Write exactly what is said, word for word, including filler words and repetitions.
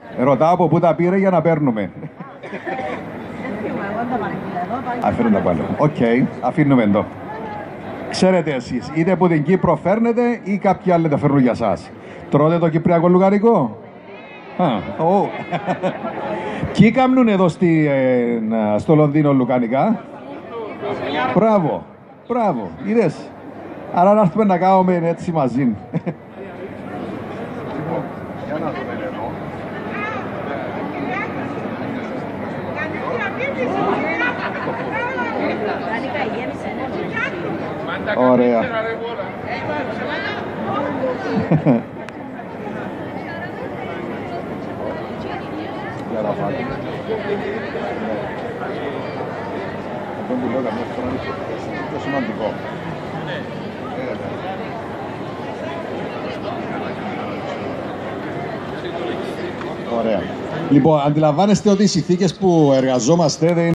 Ρωτάω από πού τα πήρε για να παίρνουμε. Αφήνουν τα πάλι. Οκ, αφήνουμε εδώ. Ξέρετε εσείς, είτε από την Κύπρο φέρνετε ή κάποιοι άλλοι τα φέρνουν για σας. Τρώτε το κυπριακό λουγαρικό. Α, oh. Ποιοι κάνουν εδώ στη, ε, στο Λονδίνο λουκανικά. Μπράβο, μπράβο, είδες. Άρα να έρθουμε να κάνουμε έτσι μαζί. Ωραία. Ωραία. Λοιπόν, αντιλαμβάνεστε ότι οι συνθήκες που εργαζόμαστε δεν